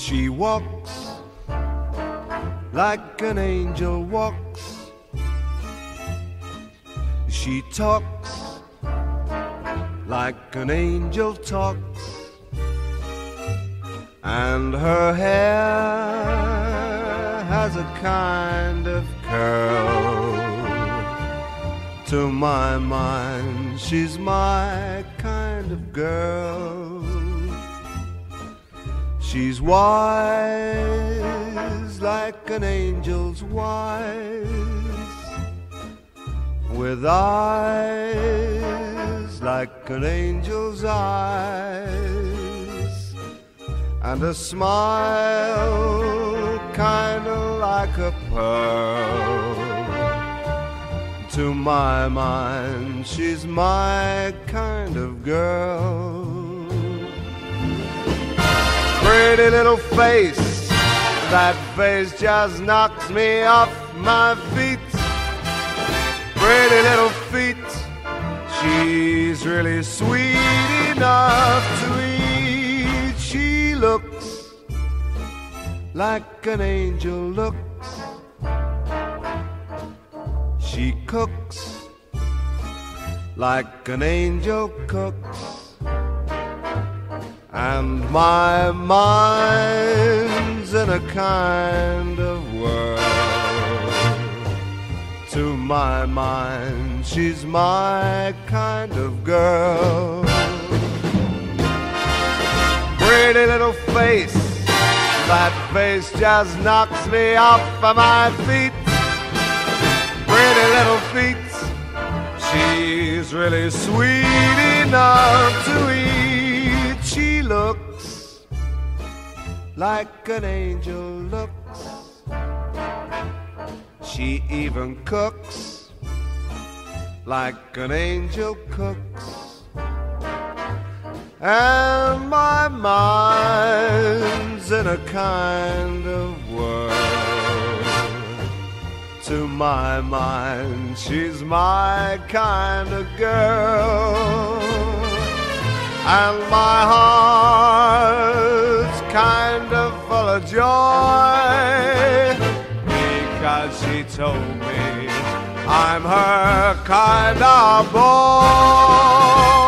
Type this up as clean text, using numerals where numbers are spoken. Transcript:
She walks like an angel walks. She talks like an angel talks. And her hair has a kind of curl. To my mind, she's my kind of girl. She's wise like an angel's wise, with eyes like an angel's eyes, and a smile kinda like a pearl. To my mind, she's my kind of girl. Pretty little face, that face just knocks me off my feet. Pretty little feet, she's really sweet enough to eat. She looks like an angel looks. She cooks like an angel cooks. And my mind's in a kind of whirl. To my mind, she's my kind of girl. Pretty little face, that face just knocks me off of my feet. Pretty little feet, she's really sweet enough to eat. She looks like an angel looks. She even cooks like an angel cooks. And my mind's in a kind of whirl. To my mind, she's my kind of girl. And my heart's kind of full of joy, because she told me I'm her kind of boy.